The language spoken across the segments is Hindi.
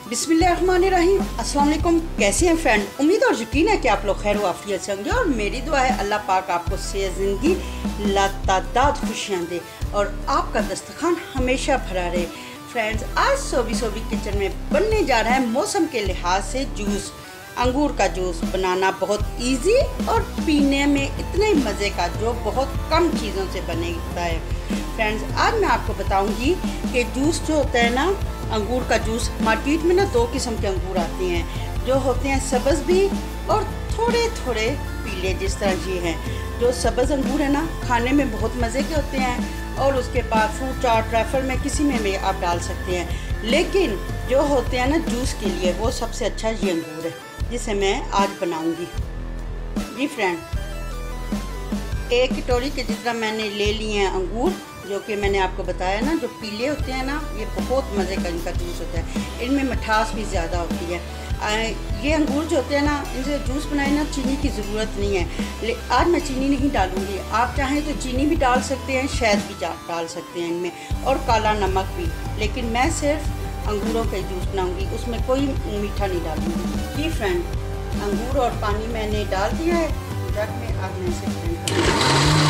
बिस्मिल्लाहिर्रहमानिर्रहीम। अस्सलाम वालेकुम। कैसे हैं फ्रेंड? उम्मीद और यकीन है कि आप लोग खैर वाफियत से होंगे और मेरी दुआ है अल्लाह पाक आपको सेहत ज़िंदगी लातादाद खुशियाँ दे और आपका दस्तरखान हमेशा भरा रहे। फ्रेंड्स, आज सोबी किचन में बनने जा रहा है मौसम के लिहाज से जूस, अंगूर का जूस बनाना बहुत इजी और पीने में इतने मज़े का जो बहुत कम चीज़ों से बनेगा है। फ्रेंड्स, आज मैं आपको बताऊंगी कि जूस जो होता है ना, अंगूर का जूस, मार्केट में ना दो किस्म के अंगूर आते हैं, जो होते हैं सब्ज़ भी और थोड़े थोड़े पीले, जिस तरह ये हैं। जो सब्ज़ अंगूर है ना, खाने में बहुत मज़े के होते हैं और उसके बाद फ्रूट चाट, ट्रैफल में किसी में भी आप डाल सकते हैं। लेकिन जो होते हैं ना जूस के लिए, वो सबसे अच्छा ये अंगूर है जिसे मैं आज बनाऊंगी। जी फ्रेंड, एक कटोरी के जितना मैंने ले लिए हैं अंगूर, जो कि मैंने आपको बताया ना, जो पीले होते हैं ना, ये बहुत मज़े का इनका जूस होता है, इनमें मिठास भी ज़्यादा होती है। ये अंगूर जो होते हैं ना, इनसे जूस बनाए ना चीनी की ज़रूरत नहीं है। आज मैं चीनी नहीं डालूँगी, आप चाहें तो चीनी भी डाल सकते हैं, शहद भी डाल सकते हैं इनमें, और काला नमक भी। लेकिन मैं सिर्फ अंगूरों का जूस बनाऊंगी, उसमें कोई मीठा नहीं डालूंगी। जी फ्रेंड, अंगूर और पानी मैंने डाल दिया है जग में। अब मैं इसे ब्लेंड करूँगी।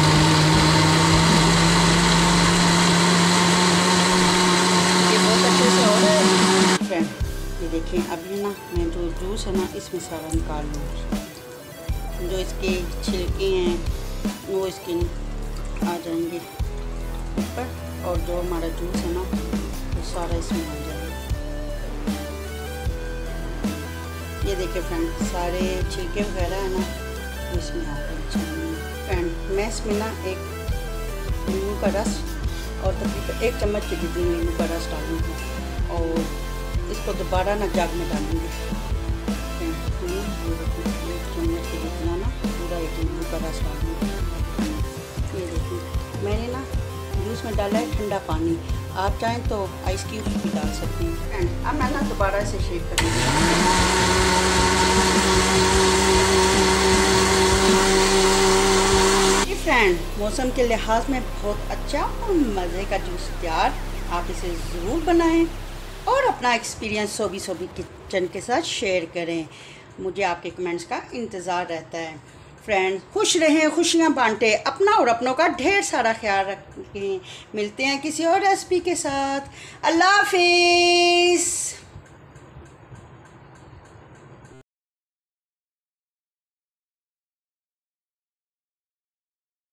ये बहुत अच्छे से हो रहा है फ्रेंड। ये देखें, अभी ना मैं जो जूस है ना, इसमें सारा निकाल लूँगी। जो इसके छिलके हैं वो इसके आ जाएंगे ऊपर, और जो हमारा जूस है ना वो सारा इसमें आ जाएगा। ये देखिए फ्रेंड, सारे छिलके वगैरह है ना वो इसमें आ गए। फ्रेंड, मैं इसमें ना एक नींबू का रस और तकरीबन 1 चम्मच के जितनी नींबू का रस डालूँगी और इसको दोबारा ना जग में डालूँगी। 1 चम्मच के जितना ना पूरा एक नींबू का रस डालूँगी। ये देखिए, मैंने ना जूस में डाला है ठंडा पानी, आप चाहें तो आइस क्यूब्स भी डाल सकते हैं। अब मैं ना दोबारा से शेक करूँगी। फ्रेंड, मौसम के लिहाज में बहुत अच्छा और मज़े का जूस तैयार। आप इसे ज़रूर बनाएं और अपना एक्सपीरियंस सोबी किचन के साथ शेयर करें। मुझे आपके कमेंट्स का इंतज़ार रहता है। फ्रेंड्स, खुश रहें, खुशियाँ बांटें, अपना और अपनों का ढेर सारा ख्याल रखें। मिलते हैं किसी और रेसिपी के साथ। अल्लाह हाफिज़।